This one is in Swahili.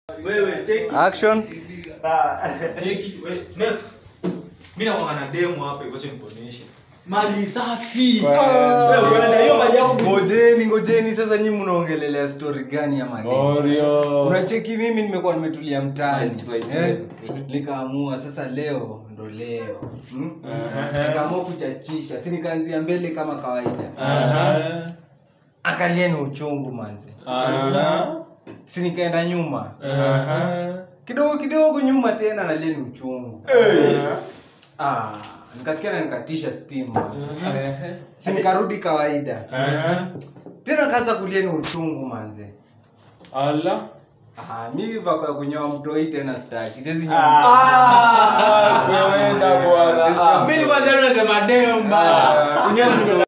Wewe cheki. Action. Cheki wewe. Nef. Mimi nakuwa na demo hapa hivyo cha nikuonyeshe. Mali safi. Wewe unaenda hiyo mali yako. Ngojeni sasa nyinyi mnaongelelea story gani ya mademo? Unacheki mimi nimekuwa nimetulia mtaani. Nikaamua sasa leo ndo leo. Nikaamua kuchachisha. Si nikaanzia mbele kama kawaida. Angalieni uchungu manze. Si nikaenda nyuma. Kidogo nyuma tena na leni uchungu. Nikasikia na nikatisha stima. Si nikarudi kawaida. Tena kaanza kulieni uchungu manze. Allah. Mimi vako ya kunyoa mtoi tena sitaki. Siwezi nyoa. Wewe enda bwana. Mimi kwanza nasema demo mbaya. Kunyoa